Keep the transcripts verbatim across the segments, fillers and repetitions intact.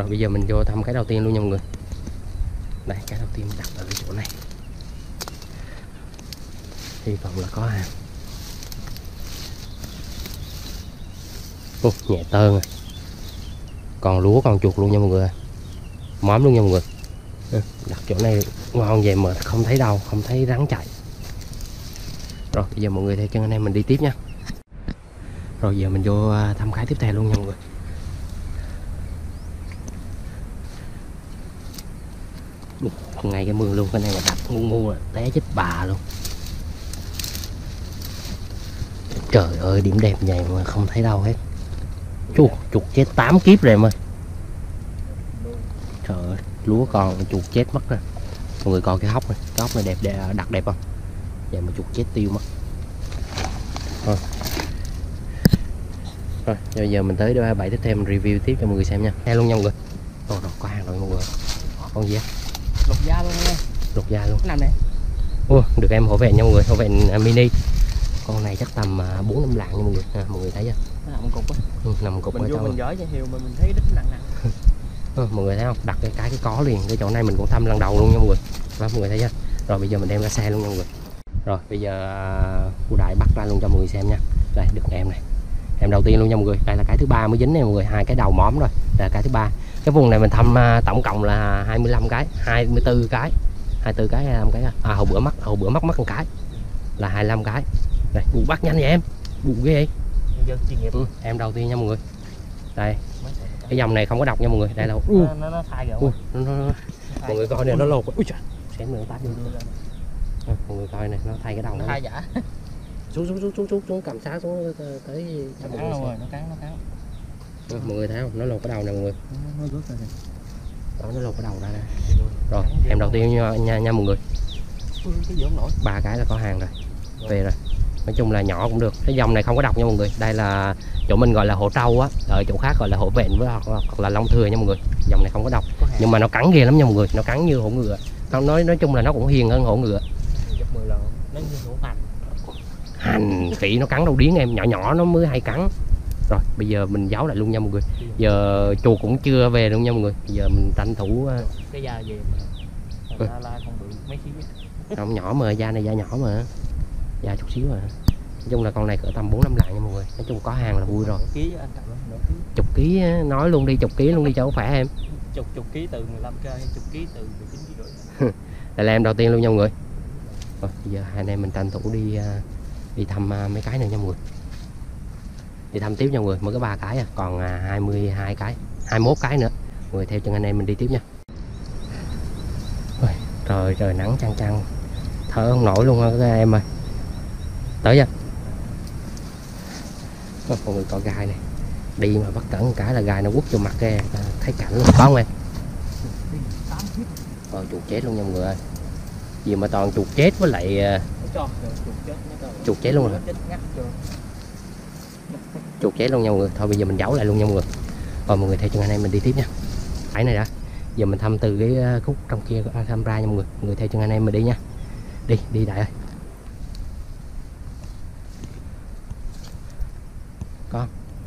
Rồi bây giờ mình vô thăm cái đầu tiên luôn nha mọi người. Đây, cái đầu tiên mình đặt ở cái chỗ này. Hy vọng là có hàng. Ồ, nhẹ tơn rồi. Còn lúa còn chuột luôn nha mọi người. Móm luôn nha mọi người. Đặt chỗ này ngon vậy mà không thấy đâu, không thấy rắn chạy. Rồi bây giờ mọi người theo chân anh em mình đi tiếp nha. Rồi giờ mình vô thăm cái tiếp theo luôn nha mọi người. Ngay cái mương luôn, cái này mà đặt ngu ngu là té chết bà luôn. Trời ơi, điểm đẹp vậy mà không thấy đâu hết. Chú, chuột chết tám kiếp rồi em ơi. Trời ơi, lúa còn chuột chết mất rồi. Mọi người coi cái hốc này, cái hốc này đẹp, đẹp đặt đẹp không? Vậy mà chuột chết tiêu mất. Thôi. Rồi, bây giờ mình tới bãi tiếp theo mình review tiếp cho mọi người xem nha. Nghe luôn nha mọi người. Ồ, rồi có hàng rồi mọi người. Con gì á? Lục da luôn nha. Lục da luôn. Cái nằm này. Ủa, được em hổ vẹn nha mọi người, hổ vẹn mini. Con này chắc tầm bốn năm lạng nha mọi người. À, mọi người thấy chưa? Nó nằm cục á. Ừ, nằm cục mình ở vô trong. mình gửi cho Hiếu mà mình thấy đít nặng nặng. Ừ, mọi người thấy không? Đặt cái cái cái có liền. Cái chỗ này mình cũng thăm lần đầu luôn nha mọi người. Đó, mọi người thấy chưa? Rồi bây giờ mình đem ra xe luôn nha mọi người. Rồi bây giờ cô Đại bắt ra luôn cho mọi người xem nha. Đây được em này. Em đầu tiên luôn nha mọi người. Đây là cái thứ ba mới dính này mọi người, hai cái đầu móm rồi. Đây là cái thứ ba. Cái vùng này mình thăm tổng cộng là hai mươi lăm cái, hai mươi tư cái. hai mươi tư cái, hai mươi lăm cái. À hồi bữa mắc, hồi bữa mắc mất một cái. Là hai mươi lăm cái. Đây, bù bắt nhanh vậy em. Bù ghê. Ừ, em đầu tiên nha mọi người. Đây. Cái dòng này không có độc nha mọi người. Đây là uh. nó nó, nó thay rồi. Uh, nó, nó, nó. Mọi người coi nè, nó lột. Ui trời. Xém nữa tát vô. À, mọi người coi này, nó thay cái đầu nó. Thay giả. Xuống xuống xuống xuống xuống xuống cầm sát xuống tới nó cắn luôn rồi, nó cắn nó cắn. À, mọi người thấy không? Nó lột cái đầu nè mọi người. Nó rớt ra này. Đó, nó lột cái đầu ra nè. Rồi, em đầu tiên nha, nha, nha mọi người. Ba cái là có hàng rồi. Về rồi. Nói chung là nhỏ cũng được. Cái dòng này không có độc nha mọi người. Đây là chỗ mình gọi là hổ trâu á, ở chỗ khác gọi là hổ vẹn với hoặc, hoặc là long thừa nha mọi người. Dòng này không có độc. Có nhưng mà nó cắn ghê lắm nha mọi người. Nó cắn như hổ ngựa. Nó nói nói chung là nó cũng hiền hơn hổ ngựa. Nó như hổ hành. Hành khỉ nó cắn đâu điếng em, nhỏ nhỏ nó mới hay cắn. Rồi bây giờ mình giấu lại luôn nha mọi người. Giờ chuột cũng chưa về luôn nha mọi người. Bây giờ mình tranh thủ cái da gì mà la la không bự mấy ký. Không nhỏ mà, da này da nhỏ mà. Da chút xíu mà. Nói chung là con này cỡ tầm bốn năm lạng nha mọi người. Nói chung có hàng là vui rồi. Ký anh cầm nửa ký. Chục ký nói luôn đi, chục ký luôn đi cho khỏe em. Chục chục ký từ mười lăm cây, chục ký từ mười chín ký rưỡi. Đây là em đầu tiên luôn nha mọi người. Rồi bây giờ hai anh em mình tranh thủ đi đi thăm mấy cái nữa nha mọi người. Đi thăm tiếp nha mọi người, mới có ba cái à, còn hai mươi hai cái, hai mươi mốt cái nữa. Mọi người theo chân anh em mình đi tiếp nha. Rồi, trời trời nắng chang chang. Thở không nổi luôn các em ơi. Tới chưa? Mọi người coi gai này. Đi mà bắt cẩn một cái là gai nó quất vô mặt ra, thấy cảnh luôn. Có không em? Rồi chuột chết luôn nha mọi người ơi. Gì mà toàn chuột chết với lại chuột chết luôn rồi. Chuột chết luôn nha mọi người. Thôi bây giờ mình giấu lại luôn nha mọi người. Rồi mọi người theo chân anh em mình đi tiếp nha. Cái này đã. Giờ mình thăm từ cái khúc trong kia thăm ra nha mọi người. Mọi người theo chân anh em mình đi nha. Đi, đi Đại ơi. Con.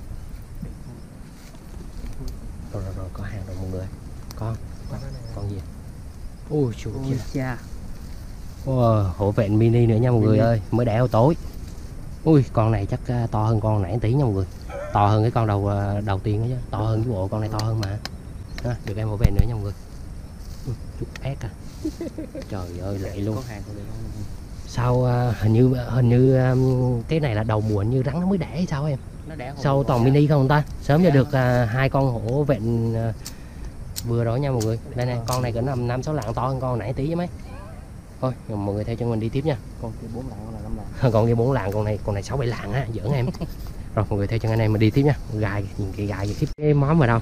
Rồi rồi rồi, có hàng rồi mọi người. Con. Con, con gì? Ui chuột cha. Wow, hổ vẹn mini nữa nha mọi người ơi, mới đẻ tối. Ui con này chắc to hơn con nãy tí nha mọi người. To hơn cái con đầu đầu tiên đó chứ. To hơn cái bộ con này to hơn mà. Đó, được em hổ vẹn nữa nha mọi người. Chút ép à. Trời ơi lệ luôn. Sao uh, hình như hình như um, cái này là đầu mùa như rắn nó mới đẻ hay sao em? Nó đẻ sao toàn mini không ta? Sớm cho được uh, hai con hổ vẹn uh, vừa rồi nha mọi người. Đây này, con này cỡ năm năm sáu lạng, to hơn con nãy tí chứ mấy. Thôi mọi người theo chân mình đi tiếp nha. Con kia bốn lạng, con này năm lạng. Con kia bốn lạng, con này con này sáu bảy lạng á, giỡn em. Rồi mọi người theo chân anh em mình đi tiếp nha. Gài nhìn cái gài cái cái móm vào đâu.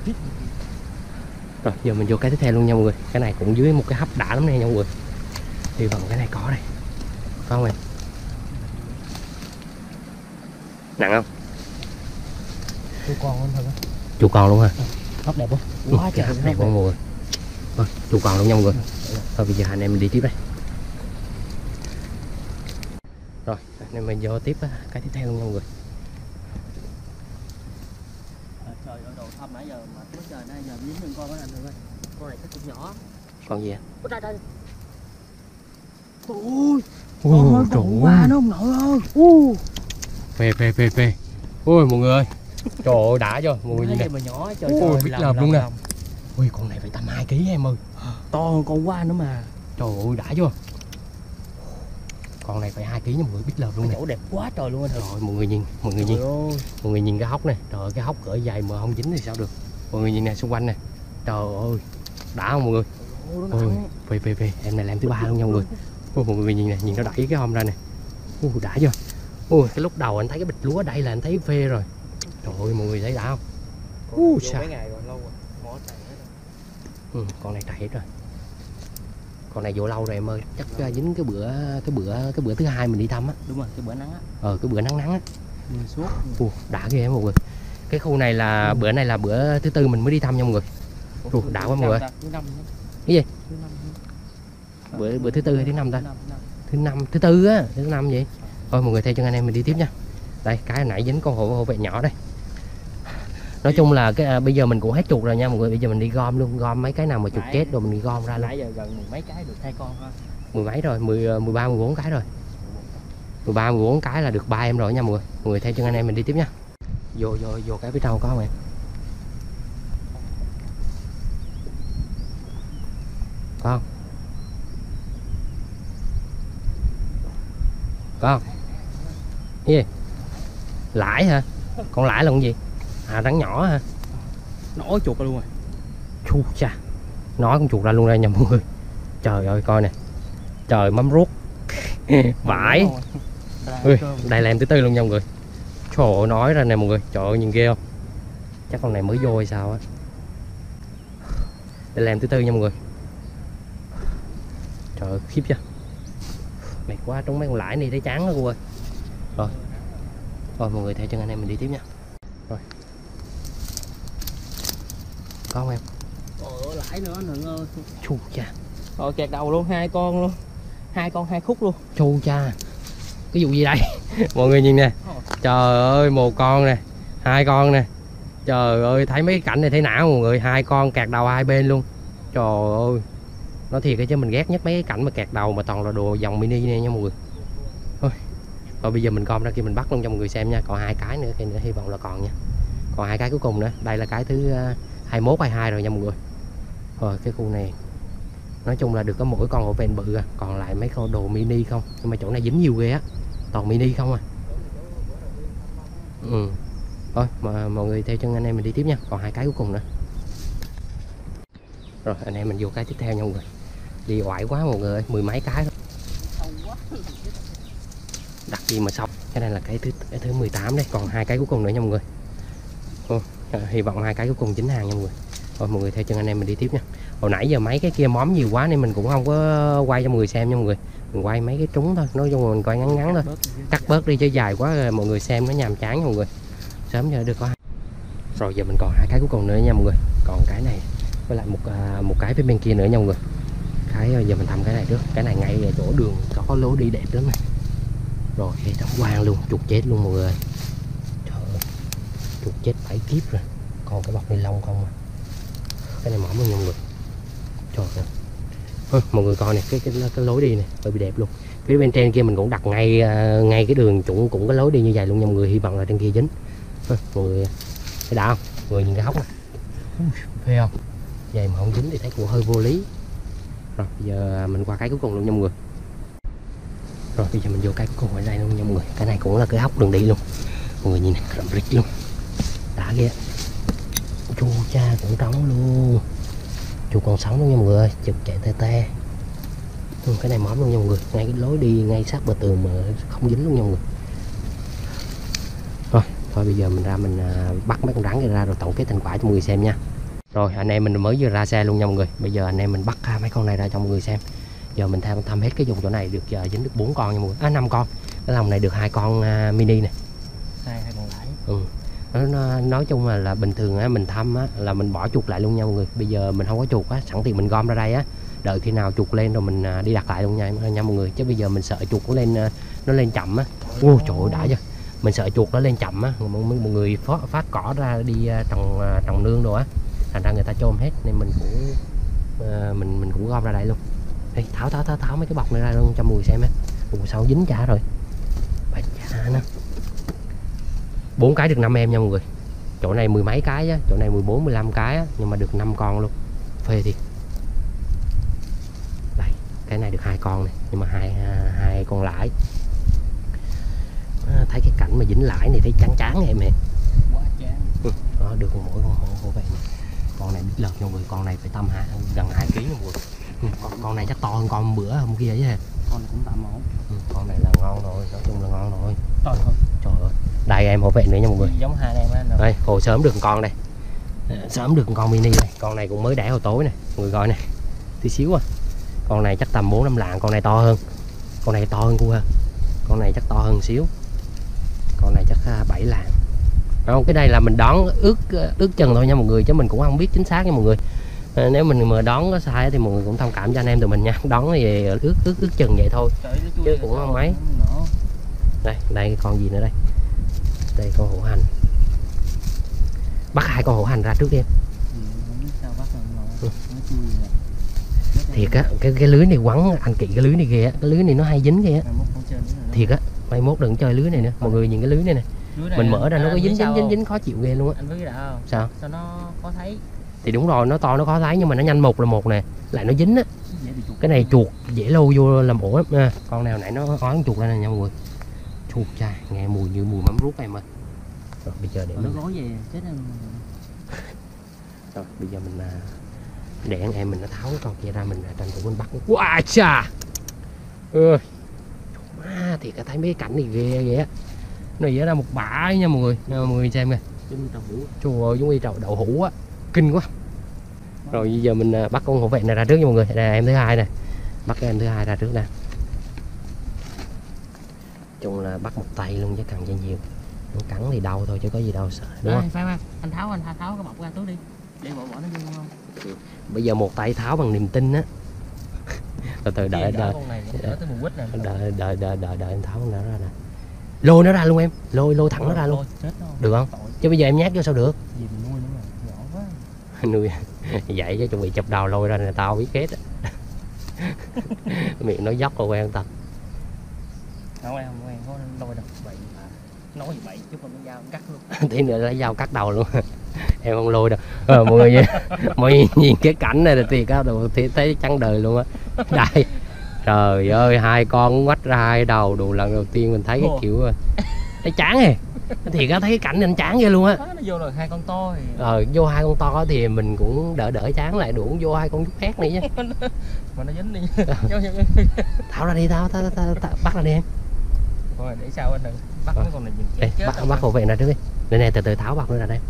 Rồi giờ mình vô cái tiếp theo luôn nha mọi người. Cái này cũng dưới một cái hấp đã lắm này nha mọi người. Hy vọng cái này có đây. Có không em? Nặng không? Chú con luôn thôi. Chú con luôn hả? Hấp đẹp không? Quá trời đẹp quá mọi người. Thôi chú con luôn nha mọi người. Thôi bây giờ anh em mình đi tiếp đây. Rồi anh em mình vô tiếp cái tiếp theo luôn nha mọi người. Không nãy giờ mà trước trời nay giờ dính đừng con với anh rồi. Con này nó cũng nhỏ. Con gì ạ? Ôi đây đây. Ôi. Ôi trời Qua nó ông nội ơi. Uh. Phê phê phê phê. Ôi mọi người ơi. Trời ơi đã chưa mọi người nhìn nè. Mà nhỏ trời Ôi, trời. biết lợp luôn nè. Ui con này phải tầm hai ký em ơi. To hơn con qua nữa mà. Trời ơi đã chưa. Con này phải hai ký nha mọi người, biết lợp luôn nè. Chỗ đẹp quá trời luôn anh. Rồi mọi người nhìn, mọi người nhìn. Mọi người nhìn cái hốc này, trời ơi cái hốc cỡ dài mà không dính thì sao được. Mọi người nhìn nè xung quanh nè. Trời ơi. Đã không mọi người? Ôi phê phê phê, em này làm thứ ba luôn nha mọi người. Ôi mọi người nhìn nè, nhìn nó đẩy cái hông ra nè. Ui đã chưa. Ui cái lúc đầu anh thấy cái bịch lúa ở đây là anh thấy phê rồi. Trời ơi mọi người thấy đã không? Ui sao? Mấy ngày rồi lâu rồi. Mỏ chạy hết rồi. Ừ, con này chạy hết rồi. Con này vô lâu rồi em ơi, chắc dính cái bữa cái bữa cái bữa thứ hai mình đi thăm á. Đúng rồi, cái bữa nắng á. Ờ cái bữa nắng nắng á. Mưa suốt. Ui đã ghê mọi người. Cái khu này là bữa này là bữa thứ tư mình mới đi thăm nha mọi người. Ui đã quá mọi người. Cái gì? Bữa bữa thứ tư hay thứ năm ta? Thứ năm, thứ tư á, thứ năm vậy. Thôi mọi người theo chân anh em mình đi tiếp nha. Đây cái hồi nãy dính con hộ hộ vệ nhỏ đây. Nói chung là cái à, bây giờ mình cũng hết chuột rồi nha mọi người, bây giờ mình đi gom luôn, gom mấy cái nào mà chuột chết rồi mình đi gom ra luôn. Nãy giờ gần mười mấy cái được hai con thôi. Mười mấy rồi, mười mười ba mười bốn cái rồi. mười ba mười bốn cái là được ba em rồi nha mọi người. Mọi người theo chân anh em mình đi tiếp nha. Vô vô vô cái phía trong có không em? Có không? Có không? Cái gì? Lãi hả? Con lãi là con gì? À rắn nhỏ hả? Nổi chuột ra luôn rồi. Chu cha. Nói con chuột ra luôn đây nha mọi người. Trời ơi coi nè. Trời mắm ruốc. Vãi. Ui, đây là em thứ tư luôn nha mọi người. Trời ơi nói ra nè mọi người. Trời ơi nhìn ghê không? Chắc con này mới vô hay sao á. Đây là em thứ tư nha mọi người. Trời ơi khiếp chưa. Mệt quá trúng mấy con lãi này thấy chán đó cô ơi. Rồi. Rồi mọi người theo chân anh em mình đi tiếp nha. Rồi. Có không em? Ồ lãi nữa anh ơi. Chu cha. Rồi kẹt đầu luôn, hai con luôn. Hai con hai khúc luôn. Chu cha. Cái vụ gì đây? Mọi người nhìn nè. Trời ơi một con nè, hai con nè. Trời ơi thấy mấy cái cảnh này thấy não mọi người, hai con kẹt đầu hai bên luôn. Trời ơi. Nói thiệt chứ mình ghét nhất mấy cái cảnh mà kẹt đầu mà toàn là đồ dòng mini này nha mọi người. Thôi. Rồi bây giờ mình gom ra kia mình bắt luôn cho mọi người xem nha. Còn hai cái nữa kia nữa hy vọng là còn nha. Còn hai cái cuối cùng nữa. Đây là cái thứ hai mốt hai hai rồi nha mọi người. Rồi cái khu này nói chung là được có mỗi con hộ ven bự à. Còn lại mấy con đồ mini không. Nhưng mà chỗ này dính nhiều ghê á. Toàn mini không à. Ừ. Thôi mà mọi người theo chân anh em mình đi tiếp nha. Còn hai cái cuối cùng nữa. Rồi anh em mình vô cái tiếp theo nha mọi người. Đi oải quá mọi người ơi, mười mấy cái thôi. Đặt gì mà xong. Cái này là cái thứ cái thứ mười tám đây, còn hai cái cuối cùng nữa nha mọi người. Ừ, hy vọng hai cái cuối cùng chính hàng nha mọi người. Thôi mọi người theo chân anh em mình đi tiếp nha. Hồi nãy giờ mấy cái kia móm nhiều quá nên mình cũng không có quay cho mọi người xem nha mọi người. Mình quay mấy cái trúng thôi, nói chung là mình quay ngắn ngắn thôi. Cắt bớt đi chứ dài quá mọi người xem nó nhàm chán nha mọi người. Sớm giờ được có. Rồi giờ mình còn hai cái cuối cùng nữa nha mọi người. Còn cái này với lại một một cái phía bên kia nữa nha mọi người. Cái giờ mình thăm cái này trước. Cái này ngay ở chỗ đường có lối đi đẹp lắm này. Rồi hệ thống quang luôn, chuột chết luôn mọi người. Trời ơi. Chuột chết bảy kiếp rồi. Còn cái bọc ni lông không à. Cái này mỏng luôn nha mọi người. Trời ơi. Thôi, mọi người coi này, cái, cái cái lối đi này hơi bị đẹp luôn. Phía bên trên kia mình cũng đặt ngay ngay cái đường cũng cũng có lối đi như vậy luôn nha mọi người, hy vọng là trên kia dính. Thôi, mọi người thấy đã không? Mọi người nhìn cái hốc này. Thấy không? Vậy mà không dính thì thấy cũng hơi vô lý. Rồi bây giờ mình qua cái cuối cùng luôn nha mọi người. Rồi bây giờ mình vô cái cuối cùng ở đây luôn nha mọi người. Cái này cũng là cái hốc đường đi luôn. Mọi người nhìn này, rậm rịch luôn. Đã ghê. Chu cha cũng trống luôn. Chu còn sống luôn nha mọi người ơi, chụp chạy tê tê. Ừ, cái này móm luôn nha mọi người, ngay cái lối đi ngay sát bờ tường mà không dính luôn nha mọi người. Rồi thôi bây giờ mình ra mình bắt mấy con rắn này ra rồi tổng kết thành quả cho mọi người xem nha. Rồi anh em mình mới vừa ra xe luôn nha mọi người. Bây giờ anh em mình bắt mấy con này ra cho mọi người xem. Giờ mình thăm thăm hết cái vùng chỗ này được giờ dính được bốn con nha mọi người. À năm con. Cái lòng này được hai con uh, mini này. Hai hai con lãi. Ừ. Nó, nó, nói chung là, là bình thường á, mình thăm á, là mình bỏ chuột lại luôn nha mọi người. Bây giờ mình không có chuột á, sẵn tiện mình gom ra đây á, đợi khi nào chuột lên rồi mình đi đặt lại luôn nha nha mọi người. Chứ bây giờ mình sợ chuột nó lên nó lên chậm á. Ô trời ơi đã chưa. mình sợ chuột nó lên chậm á, một, một người phát, phát cỏ ra đi trồng trồng nương đồ á, thành ra người ta chôm hết nên mình cũng uh, mình mình cũng gom ra đây luôn. Đây, tháo tháo tháo tháo mấy cái bọc này ra luôn cho mùi xem á. Ủa sao dính chả rồi, bà chả nó bốn cái được năm em nha mọi người. Chỗ này mười mấy cái á, chỗ này mười bốn mười lăm cái á, nhưng mà được năm con luôn, phê thì đây cái này được hai con này, nhưng mà hai hai con lãi. À, thấy cái cảnh mà dính lãi này thấy chán chán em nè, quá chán. Ừ, đó, được mỗi con hổ hổ vậy này. Con này biết lợt nha mọi người, con này phải tầm hai, gần hai ký nha mọi người. Ừ, con, con này chắc to hơn con bữa hôm kia chứ. Con này cũng tạm ổn. Ừ, con này là ngon rồi, nói chung là ngon rồi. To thôi. Trời ơi, đây em hổ vệ nữa nha mọi người. Giống hai em á. Đây, hồi sớm được một con đây, sớm được một con mini này. Con này cũng mới đẻ hồi tối này, mọi người coi này, tí xíu à. Con này chắc tầm bốn năm lạng, con này to hơn, con này to hơn cua, con này chắc to hơn xíu, con này chắc bảy lạng. Không, cái này là mình đón ước ước chừng thôi nha mọi người, chứ mình cũng không biết chính xác nha mọi người. À, nếu mình mà đón có sai thì mọi người cũng thông cảm cho anh em tụi mình nha. Đón thì ước ước ước chừng vậy thôi, chứ cũng không mấy. Đây, đây con gì nữa đây? Đây con hổ hành. Bắt hai con hổ hành ra trước đi em. Ừ. Thiệt á, cái cái lưới này quắn anh kỵ cái lưới này kìa, cái lưới này nó hay dính kìa. Thiệt á, mai mốt đừng chơi lưới này nữa. Mọi người nhìn cái lưới này nè. Mình mở ra nó có dính dính dính dính khó chịu ghê luôn á. Anh biết đã không? Sao? Sao nó khó thấy? Thì đúng rồi, nó to nó khó thấy nhưng mà nó nhanh mục là một nè, lại nó dính á. Cái này chuột dễ lâu vô làm ổ lắm nha. Con nào nãy nó ói con chuột lên này nha mọi người. Chuột cha, nghe mùi như mùi mắm ruốc em ơi. Rồi bây giờ để nó mình... gói về chết em. Rồi bây giờ mình để anh em mình nó tháo cái con kia ra, mình tranh thủ mình bắt. Wow cha. Ừ. À, thì cả thấy mấy cái cảnh này ghê ghê á. Nó dễ ra một bả nha mọi người. Nha, mọi người xem kìa. Trời ơi, giống như trầu đậu hũ á, kinh quá. Rồi bây giờ mình bắt con hổ vệ này ra trước nha mọi người. Đây là em thứ hai nè, bắt cái em thứ hai ra trước nè. Chung là bắt một tay luôn chứ cần cho nhiều. Nó cắn thì đau thôi chứ có gì đâu sợ, đúng không? Phải không? Anh tháo anh tháo cái bọc ra trước đi, để bỏ bỏ nó vô không? Bây giờ một tay tháo bằng niềm tin á. Từ từ đợi đợi đợi đợi đợi đợi đợi đợi em tháo nó ra nè. Lôi nó ra luôn em, lôi lôi thẳng nó ra luôn. Được không? Chứ bây giờ em nhát vô sao được? Nuôi vậy chứ chuẩn bị chụp đầu lôi ra nè, tao biết kết á. Miệng nó dốc rồi quen tao. Không em không quen có lôi đâu, vậy nói gì vậy chứ không có dao cắt luôn. Tí nữa lấy dao cắt đầu luôn. Em không lôi đâu. Ờ, mọi người mọi người nhìn cái cảnh này là thì có đồ thì thấy trắng đời luôn á. Đây. Trời ơi, hai con ngoách ra hai đầu, đủ lần đầu tiên mình thấy cái kiểu thấy chán rồi. Thì có thấy cái cảnh anh chán ghê luôn á. Nó vô là hai con to thì... Ờ, vô hai con to thì mình cũng đỡ đỡ chán lại, đủ vô hai con chút khác này chứ. Mà nó dính đi. Tháo ra đi, tháo, tháo, tháo, tháo, tháo bắt ra đi em. Rồi để sao anh đừng bắt mấy con này nhìn chết. Đây, bắt bắt hổ vệ ra trước đi. Đây nè, từ từ tháo bọc nó ra đây.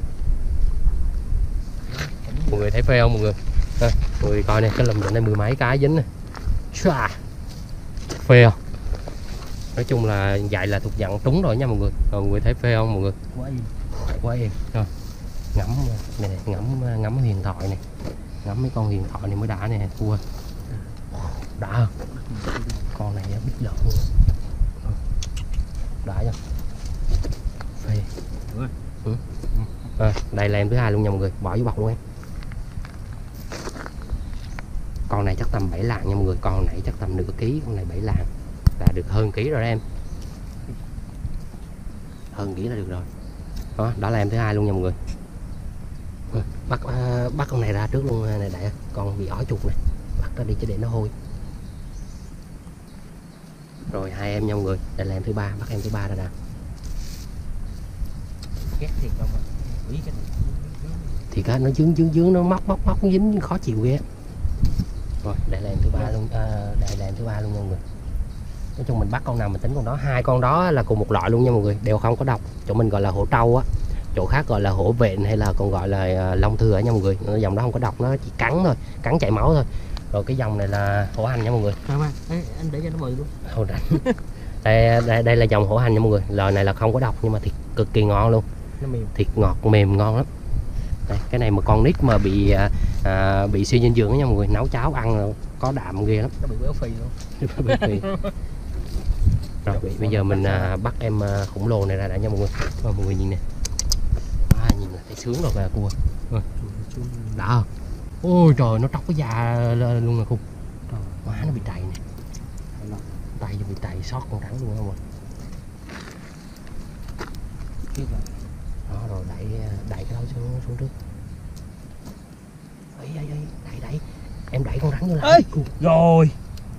Mọi người thấy phê không mọi người? À, mọi người coi nè, cái lùm này mười mấy cái dính nè. Phê không? Nói chung là vậy là thuộc dạng trúng rồi nha mọi người. Rồi mọi người thấy phê không mọi người? Quá yên. Quá yên. Rồi. Ngắm này, này ngắm ngắm huyền thoại này. Ngắm mấy con huyền thoại này mới đã nè, cua. Đã không? Con này biết lợn luôn. Đã chưa? Phê. Ừ. À, đây là em thứ hai luôn nha mọi người, bỏ vô bọc luôn em. Con này chắc tầm bảy lạng nha mọi người, con này chắc tầm nửa ký, con này bảy lạng là được hơn ký rồi đó em. Hơn ký là được rồi. Đó, đó là em thứ hai luôn nha mọi người. Bắt uh, bắt con này ra trước luôn này đại, con bị ói chuột này, bắt ra đi chứ để nó hôi. Rồi hai em nha mọi người, đây là em thứ ba, bắt em thứ ba ra nè. Ghét thiệt không mà. Cái này. Thì cái nó dướng dướng dướng nó móc móc móc dính khó chịu ghê. Rồi đây là em thứ ba luôn, à, đây là em thứ ba luôn nha mọi người. Nói chung mình bắt con nào mình tính con đó, hai con đó là cùng một loại luôn nha mọi người, đều không có độc. Chỗ mình gọi là hổ trâu á, chỗ khác gọi là hổ vện hay là còn gọi là long thừa nha mọi người. Dòng đó không có độc, nó chỉ cắn thôi, cắn chảy máu thôi. Rồi cái dòng này là hổ hành nha mọi người. À, anh để cho nó bự luôn. Hổ đánh. Đây, đây đây là dòng hổ hành nha mọi người, loại này là không có độc nhưng mà thịt cực kỳ ngon luôn. Nó mềm. Thịt ngọt mềm ngon lắm. Đây, cái này mà con nít mà bị à, bị suy dinh dưỡng nha mọi người, nấu cháo ăn có đạm ghê lắm. Nó bị béo phì luôn. Béo phì. Rồi bây giờ mình à, bắt em à, khổng lồ này ra đã nha mọi người. Rồi, mọi người nhìn nè. À, nhìn là thấy sướng rồi bà cua. Rồi. Đã không? Ôi trời, nó tróc cái da luôn nè khung. Má nó bị trầy nè. Tay nó bị trầy sót con rắn luôn không ạ? Đó rồi đẩy đẩy cái đó xuống xuống trước. Ấy ấy ấy, đẩy đẩy. Em đẩy con rắn vô lại. Rồi.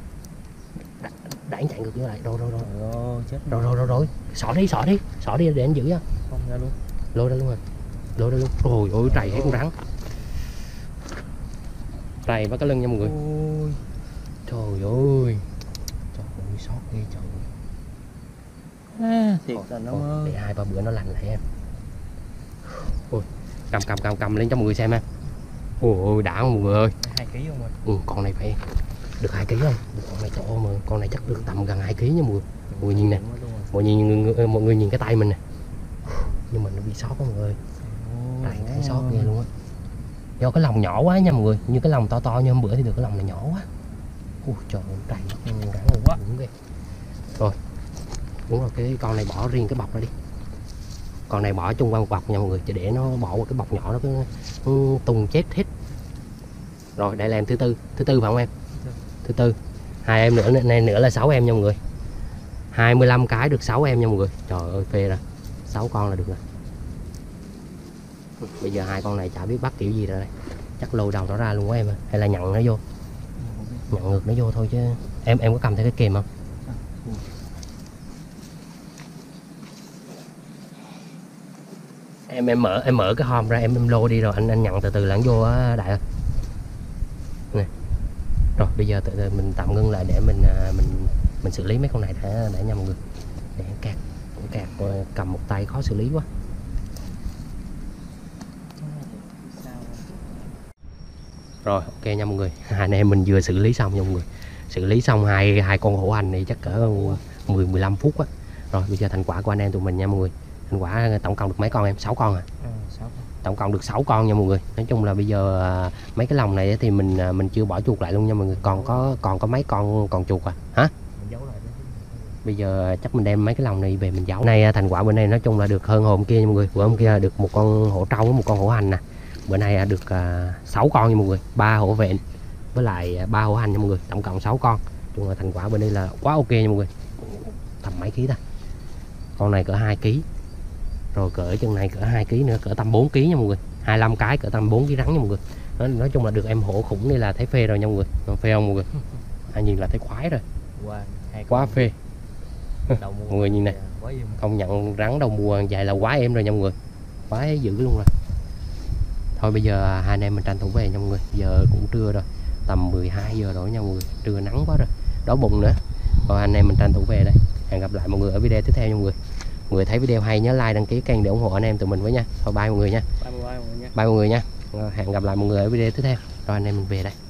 Đẩy chạy ngược vô lại. Rồi rồi rồi. Rồi chết. Rồi rồi rồi rồi. Xỏ đi, xỏ đi. Xỏ đi để anh giữ á. Không ra luôn. Lôi ra luôn rồi. Lôi ra luôn. Ôi ôi trầy hết con rắn. Trầy bắt cái lưng nha mọi người. Ôi. Trời ơi. Trời ơi sót ghê trời. À, thiệt là nó ơi. Để hai ba bữa nó lành lại em. Ôi, cầm cầm cầm cầm lên cho mọi người xem em. Ôi ôi đã không mọi người ơi. hai ký không rồi. Ừ, con này phải được hai ký không? Con này to mà, con này chắc được tầm gần hai ký nha mọi người. Mọi người nhìn nè. Mọi người nhìn, mọi người nhìn cái tay mình nè. Nhưng mà nó bị sót mọi người ơi. Đây thấy sót ghê luôn á. Do cái lòng nhỏ quá nha mọi người, như cái lòng to to như hôm bữa thì được cái lòng này nhỏ quá. Ui trời ơi, đầy rắn luôn quá. Đúng ghê. Rồi. Đúng rồi, cái con này bỏ riêng cái bọc ra đi. Con này bỏ chung qua một bọc nha mọi người, chỉ để nó bỏ vào cái bọc nhỏ đó cái tung chết hết. Rồi đây là em thứ tư, thứ tư phải không em? Thứ tư. Hai em nữa này nữa là sáu em nha mọi người. hai mươi lăm cái được sáu em nha mọi người. Trời ơi phê ra. sáu con là được rồi. Bây giờ hai con này chả biết bắt kiểu gì rồi đây. Chắc lôi đầu nó ra luôn quá em à. Hay là nhận nó vô. Nhận ngược nó vô thôi chứ. Em em có cầm theo cái kìm không? Em em mở em mở cái hòm ra em em lôi đi rồi anh anh nhận từ từ là anh vô á Đại ơi. Nè. Rồi bây giờ từ từ mình tạm ngưng lại để mình mình mình xử lý mấy con này đã để nha mọi người. Để kẹt kẹt cầm một tay khó xử lý quá. Rồi ok nha mọi người, hai anh em mình vừa xử lý xong nha mọi người. Xử lý xong hai hai con hổ hành này chắc cỡ mười mười lăm phút á. Rồi bây giờ thành quả của anh em tụi mình nha mọi người. Thành quả tổng cộng được mấy con em? sáu con à? Ừ, sáu con. Tổng cộng được sáu con nha mọi người. Nói chung là bây giờ mấy cái lồng này thì mình mình chưa bỏ chuột lại luôn nha mọi người. Còn có còn có mấy con còn chuột à? Hả? Bây giờ chắc mình đem mấy cái lồng này về mình giấu. Nay thành quả bữa nay nói chung là được hơn hôm kia nha mọi người. Bữa hôm kia được một con hổ trâu với một con hổ hành nè. Bữa nay được sáu con nha mọi người, ba hổ vẹn với lại ba hổ hành nha mọi người, tổng cộng sáu con. Chung là thành quả bên đây là quá ok nha mọi người. Tầm mấy ký ta? Con này cỡ hai ký. Rồi cỡ chân này cỡ hai ký nữa, cỡ tầm bốn ký nha mọi người. hai mươi lăm cái cỡ tầm bốn ký rắn nha mọi người. Nói, nói chung là được em hổ khủng đây là thấy phê rồi nha mọi người. Còn phê không mọi người? Anh nhìn là thấy khoái rồi. Wow, quá phê. Mọi người nhìn nè. Công nhận rắn đầu mùa dài là quá em rồi nha mọi người. Quá dữ luôn rồi. Thôi bây giờ hai anh em mình tranh thủ về nha mọi người. Giờ cũng trưa rồi, tầm mười hai giờ rồi nha mọi người. Trưa nắng quá rồi, đói bụng nữa. Rồi anh em mình tranh thủ về đây. Hẹn gặp lại mọi người ở video tiếp theo nha mọi người. Mọi người thấy video hay nhớ like đăng ký kênh để ủng hộ anh em tụi mình với nha. Thôi bye mọi người nha. Bye, bye, bye mọi người nha. Bye mọi người nha. Rồi, hẹn gặp lại mọi người ở video tiếp theo. Rồi anh em mình về đây.